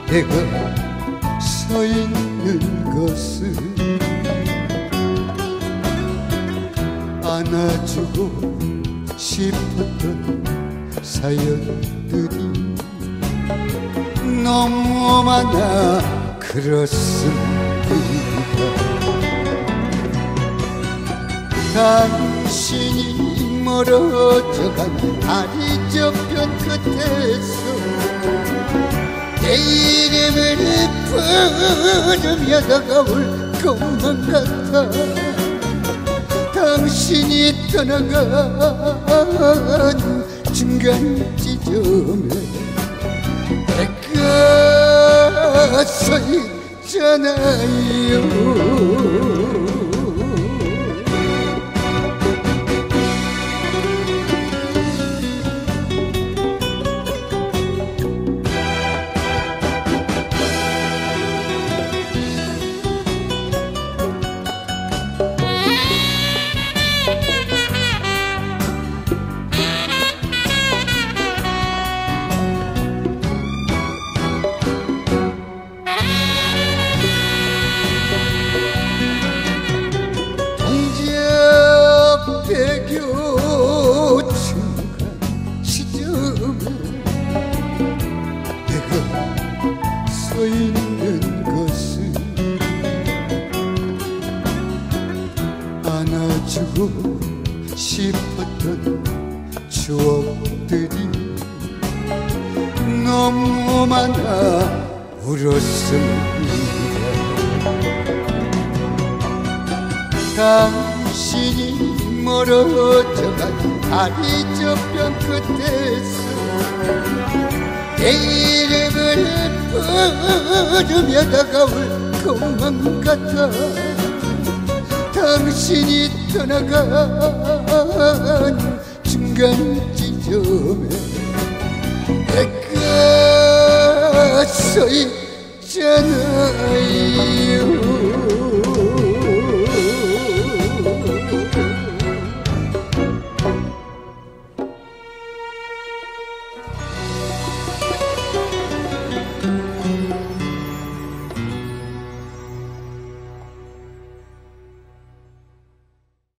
내가 서 있는 것은 안아주고 싶었던 사연들이 너무 많아 그렇습니다. 당신이 멀어져간 다리 저편 끝에서 내 이름을 부르며 다가올 것만 같아. 당신이 떠나간 중간 지점에 내가 서 있잖아요. 배교 중간 시점에 내가 서 있는 것은 안아주고 싶었던 추억들이 너무 많아 울었습니다. 당신이 멀어져간 다리 저편 끝에서 내 이름을 부르며 다가올 것만 같아. 당신이 떠나간 중간 지점에 내가 서 있잖아요.